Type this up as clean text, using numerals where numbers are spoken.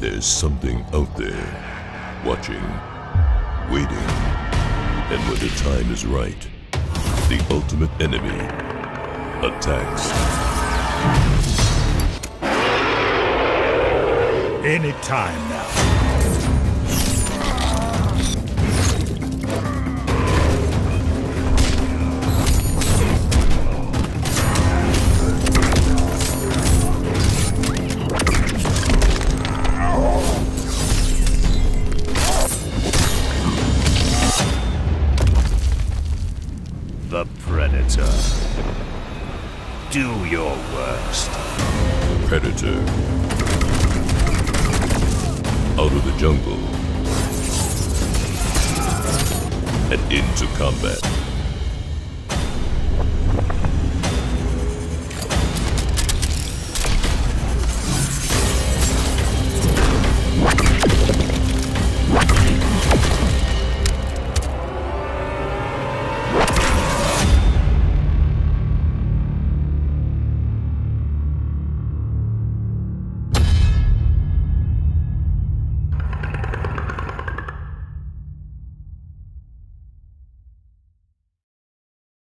There's something out there, watching, waiting, and when the time is right, the ultimate enemy attacks. Any time now. The Predator. Do your worst. Predator. Out of the jungle and into combat.